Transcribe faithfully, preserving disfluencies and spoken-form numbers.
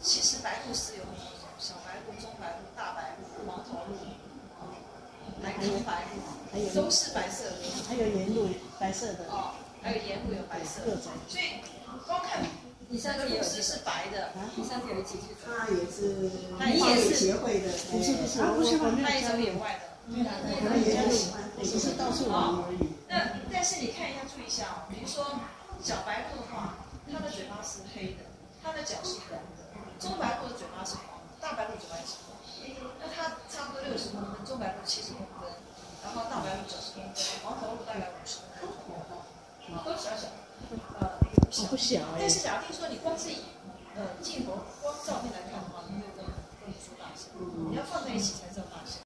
其实白鹭鸶有很多种，小白鹭、中白鹭、大白鹭、黄头鹭，还有白鹭，都是白色的。 还有盐鹭，白色的。 哦，还有盐鹭有白色的。所以光看你上个鹭鸶是白的， 你上次有一起去， 他也是， 你也是协会的， 不是不是， 不是我他也走野外的。 他也很喜欢， 只是到处玩而已。 那但是你看一下，注意一下哦，比如说小白鹭的话，它的嘴巴是黑的，它的脚是黄的；中白鹭的嘴巴是黄的，大白鹭嘴巴也是黄的。那它差不多六十公分，中白鹭七十公分，然后大白鹭九十公分，黄头鹭大概五十公分，都小小的，呃，不小。 不小哎。 但是假如听说你光是以呃镜头光照片来看的话，你会分分不出大小，你要放在一起才知道。